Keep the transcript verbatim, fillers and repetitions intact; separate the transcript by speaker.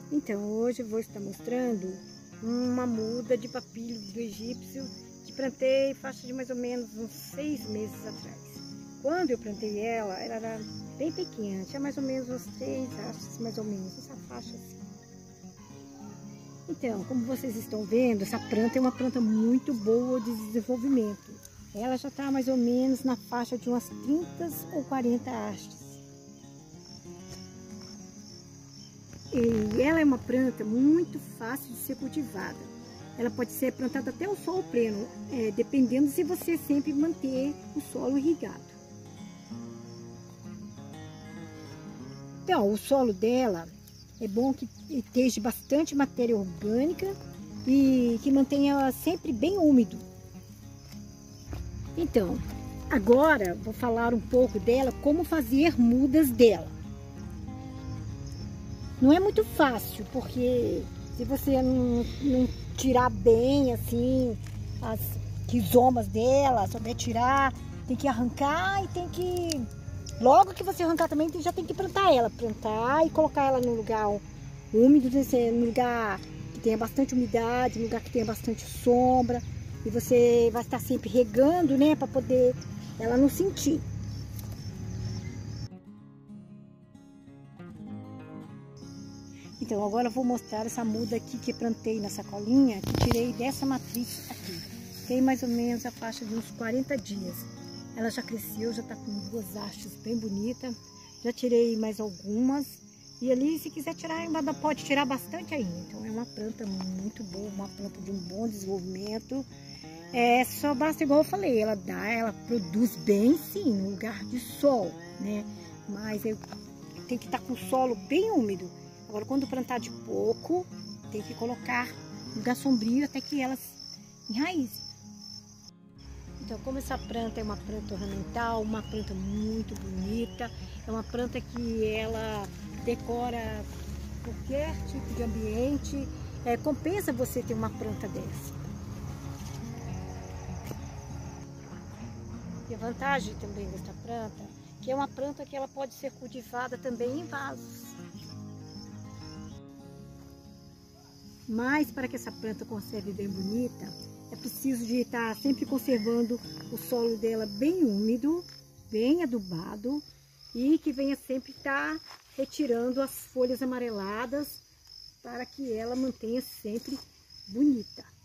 Speaker 1: Então, hoje eu vou estar mostrando uma muda de papiro do egípcio que plantei faixa de mais ou menos uns seis meses atrás. Quando eu plantei ela, ela era bem pequena, tinha mais ou menos uns três hastes, mais ou menos, essa faixa assim. Então, como vocês estão vendo, essa planta é uma planta muito boa de desenvolvimento. Ela já está mais ou menos na faixa de umas trinta ou quarenta hastes. E ela é uma planta muito fácil de ser cultivada. Ela pode ser plantada até o solo pleno, é, dependendo se você sempre manter o solo irrigado. Então, o solo dela é bom que esteja bastante matéria orgânica e que mantenha sempre bem úmido. Então, agora vou falar um pouco dela, como fazer mudas dela. Não é muito fácil, porque se você não, não tirar bem assim as rizomas dela, souber tirar, tem que arrancar e tem que... Logo que você arrancar também, já tem que plantar ela. Plantar e colocar ela no lugar úmido, no lugar que tenha bastante umidade, no lugar que tenha bastante sombra. E você vai estar sempre regando, né, para poder ela não sentir. Então, agora eu vou mostrar essa muda aqui que plantei na sacolinha, que tirei dessa matriz aqui. Tem mais ou menos a faixa de uns quarenta dias. Ela já cresceu, já tá com duas hastes bem bonitas. Já tirei mais algumas. E ali, se quiser tirar, ainda pode tirar bastante ainda. Então, é uma planta muito boa, uma planta de um bom desenvolvimento. É, só basta, igual eu falei, ela dá, ela produz bem sim, no lugar de sol, né? Mas eu, tem que estar com o solo bem úmido. Agora, quando plantar de pouco, tem que colocar no lugar sombrio até que elas enraizem. Então, como essa planta é uma planta ornamental, uma planta muito bonita, é uma planta que ela decora qualquer tipo de ambiente, é, compensa você ter uma planta dessa. E a vantagem também dessa planta, que é uma planta que ela pode ser cultivada também em vasos. Mas para que essa planta conserve bem bonita, é preciso de estar sempre conservando o solo dela bem úmido, bem adubado e que venha sempre estar retirando as folhas amareladas para que ela mantenha sempre bonita.